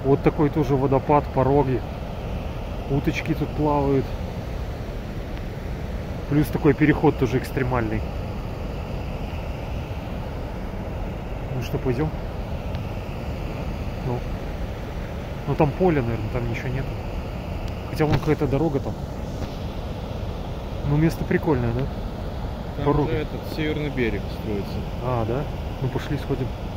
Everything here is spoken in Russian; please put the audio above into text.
Вот такой тоже водопад, пороги. Уточки тут плавают. Плюс такой переход тоже экстремальный. Ну что, пойдем? Ну там поле, наверное, там ничего нет. Хотя вон какая-то дорога там. Ну место прикольное, да? Там Порог. уже этот северный берег строится. А, да? Ну пошли сходим.